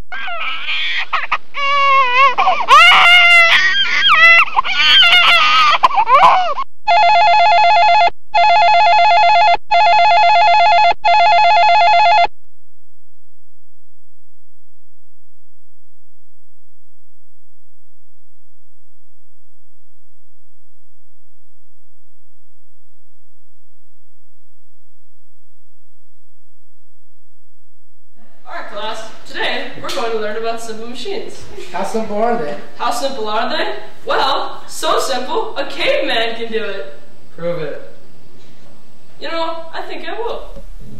Class, today we're going to learn about simple machines. How simple are they? How simple are they? Well, so simple, a caveman can do it. Prove it. You know, I think I will.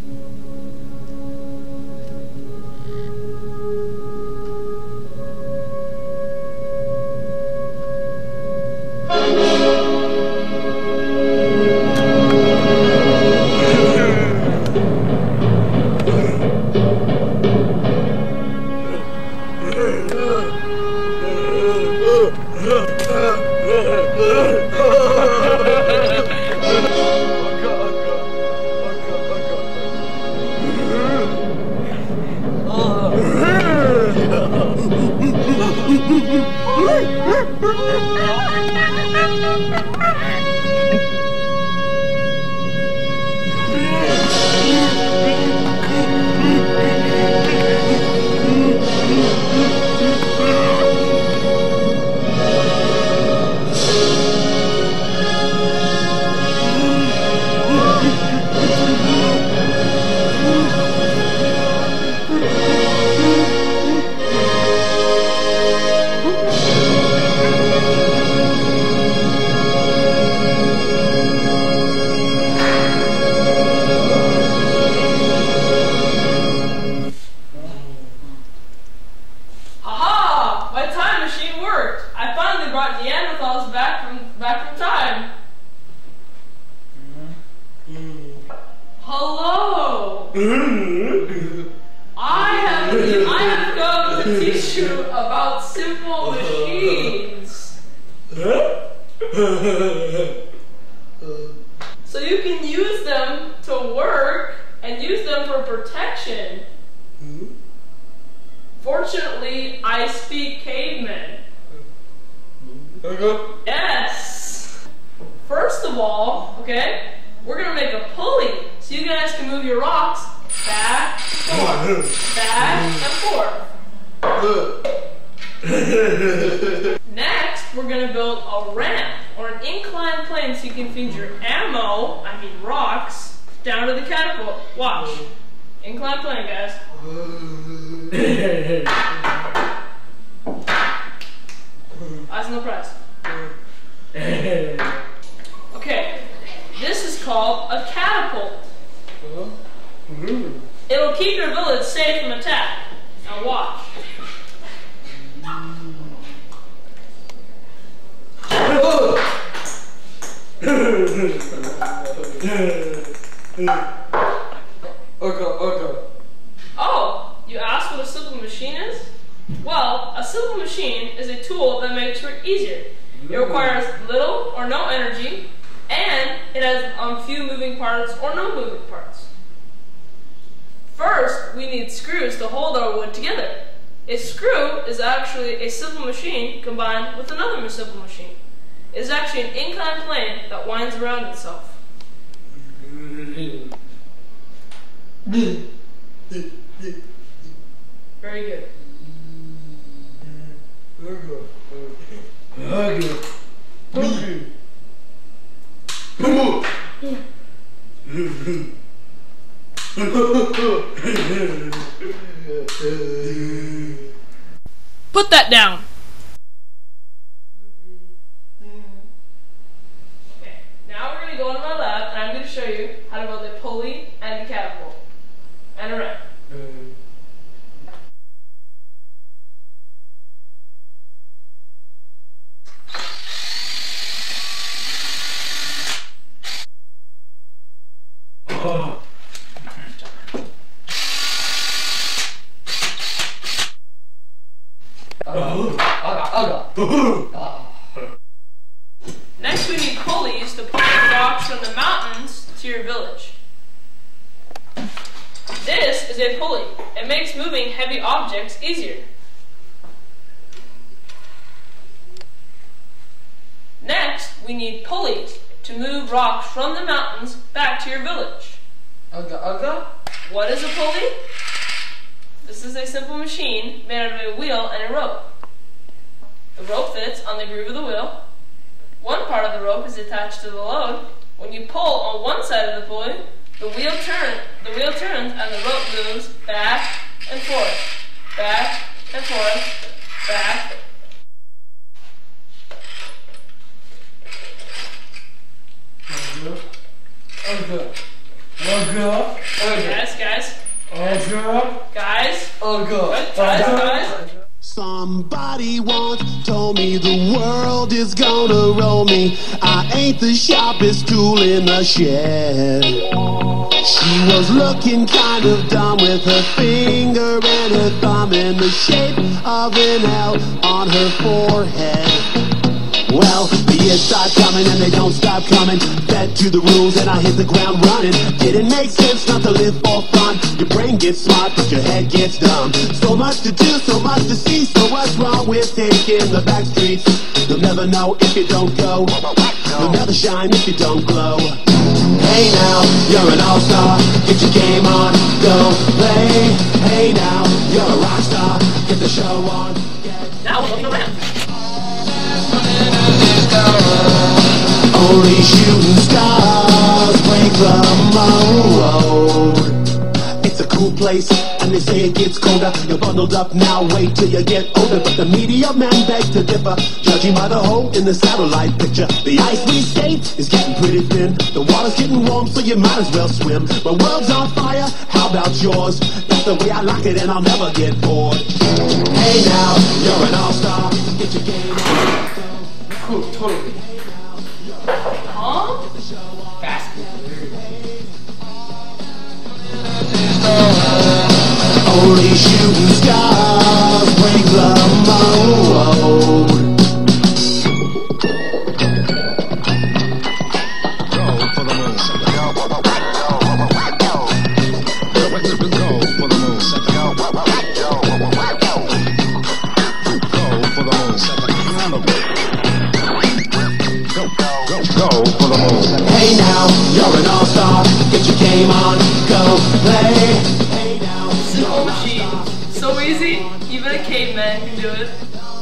Hello! I have come to teach you about simple machines. So you can use them to work and use them for protection. Fortunately, I speak caveman. Yes! First of all, okay, we're going to make a pulley so you guys can move your rocks back and forth. Back and forth. Next, we're going to build a ramp or an inclined plane so you can feed your ammo, I mean rocks, down to the catapult. Watch. Inclined plane, guys. That's no prize. Okay, this is called a catapult. It'll keep your village safe from attack. Now watch. Oh, you asked what a simple machine is? Well, a simple machine is a tool that makes work easier. It requires little or no energy, and it has few moving parts or no moving parts. First, we need screws to hold our wood together. A screw is actually a simple machine combined with another simple machine. It is actually an inclined plane that winds around itself. Very good. Put that down. Okay, now we're going to go into my lab and I'm going to show you how to build a pulley and a catapult and a ramp. Next we need pulleys to pull the rocks from the mountains to your village. This is a pulley. It makes moving heavy objects easier. Next, we need pulleys to move rocks from the mountains back to your village. What is a pulley? This is a simple machine made out of a wheel and a rope. The rope fits on the groove of the wheel. One part of the rope is attached to the load. When you pull on one side of the pulley, the wheel turns and the rope moves back and forth, back and forth, back. Guys. Somebody once told me the world is gonna roll me. I ain't the sharpest tool in the shed. She was looking kind of dumb with her finger and her thumb in the shape of an L on her forehead. Well, the years start coming and they don't stop coming. Fed to the rules and I hit the ground running. Didn't make sense not to live for fun. Your brain gets smart but your head gets dumb. So much to do, so much to see. So what's wrong with taking the back streets? You'll never know if you don't go. You'll never shine if you don't glow. Hey now, you're an all-star. Get your game on, go play. Hey now, you're a rock star. Get the show on. Now we're looking around. Only shooting stars break the mold. It's a cool place, and they say it gets colder. You're bundled up now, wait till you get older. But the media man begs to differ, judging by the hole in the satellite picture. The ice we skate is getting pretty thin. The water's getting warm, so you might as well swim. My world's on fire, how about yours? That's the way I like it, and I'll never get bored. Hey now, you're an all-star. Get your game on. Cool, totally. Huh? Only shooting stars break the mold. Go for the moon. Go for the moon. Go for the moon. Hey now, you're an all-star. Get your game on, go play. Hey now, Simple machine. So easy, even a caveman can do it.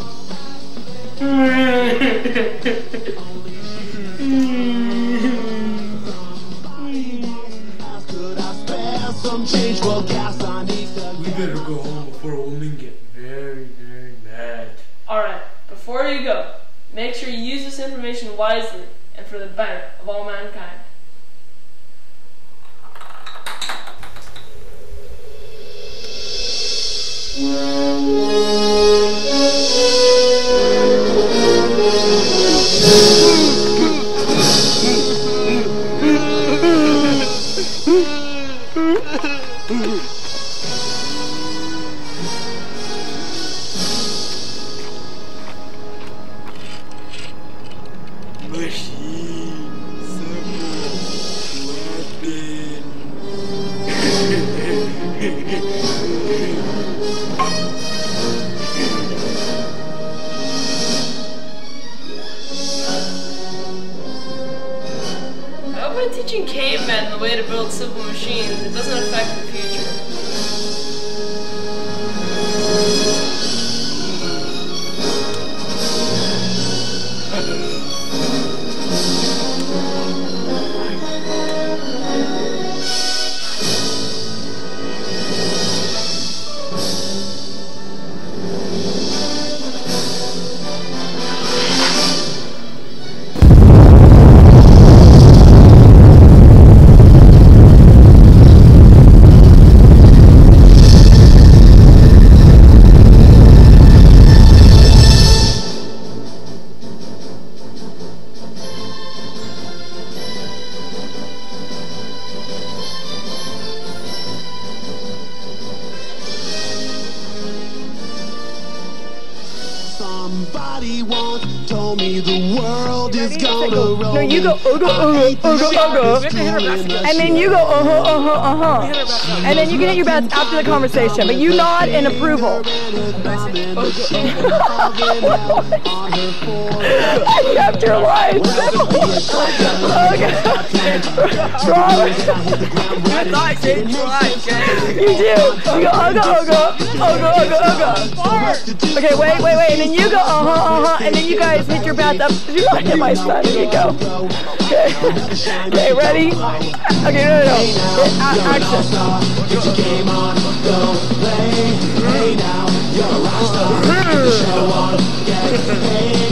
could I spare some change? Well, gas I need to. We better go home before women get very, very mad. Alright, before you go, make sure you use this information wisely and for the better of all mankind. By teaching cavemen the way to build simple machines, it doesn't affect the future. Somebody once told me the world world is gonna roll No, you go and then you go and then you can hit your bets after the conversation, but you nod in approval. I kept your life. Robert. You do. You go Okay, wait, and then you go and then you guys hit your bats up. You might hit my son, Niko. Okay, ready? Okay, no. Action. Get your game on, go play. Hey now, you're a rock star. Get the show on, get paid.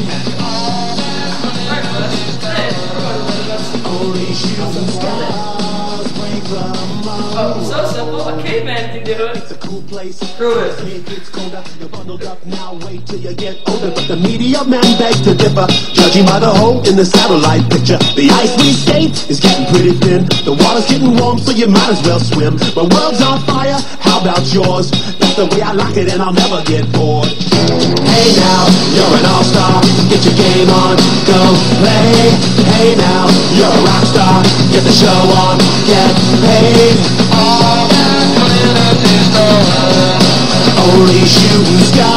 Only shooting stars break the mold. Oh, so simple. A caveman can do it. It's a cool place. Prove it. It gets colder. You're bundled up now. Wait till you get older. But the media man begs to differ, judging by the hole in the satellite picture. The ice we skate is getting pretty thin. The water's getting warm, so you might as well swim. My world's on fire. How about yours? That's the way I like it, and I'll never get bored. Hey now, you're an all-star. Get your game on, go play. Hey now, you're a rock star. Get the show on, get paid. All that glitters is gold. Only shooting stars.